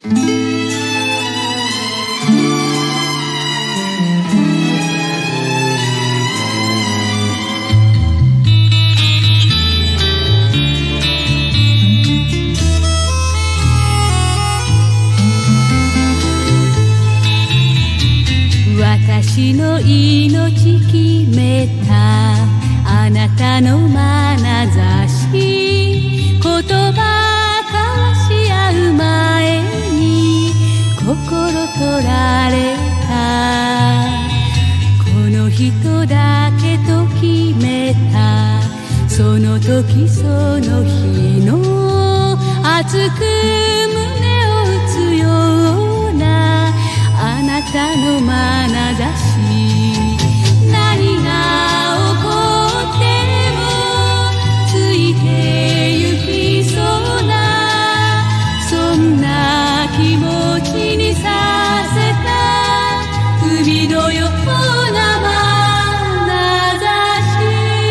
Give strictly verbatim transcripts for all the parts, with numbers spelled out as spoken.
私の命決めたあなたの眼差し、言葉交わし合う前に心取られた。この人だけと決めた、その時その日の熱く胸を打つようなあなたの眼差し。何が起こってもついてゆきそうな、そんな気持ちにさせた海のような眼差し。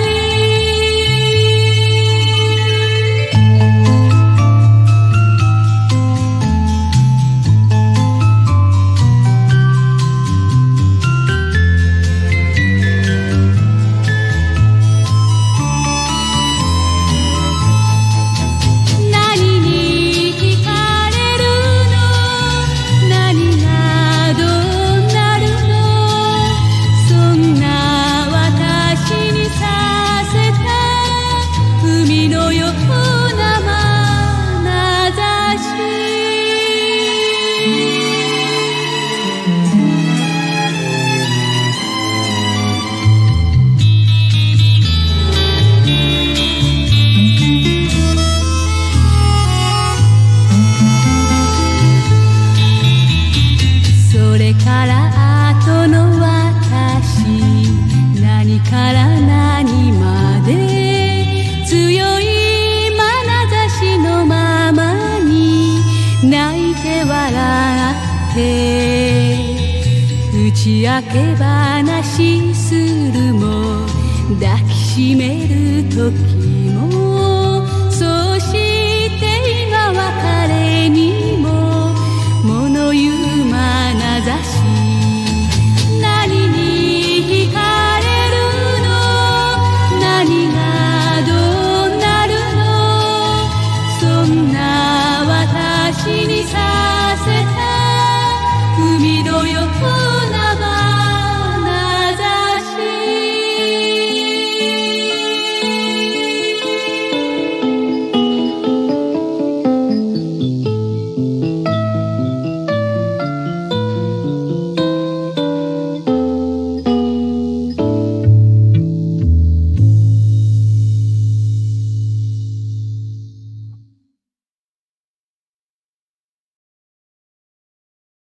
それから後の私、何から何まで強い眼差しのままに泣いて笑って打ち明け話するも抱きしめる時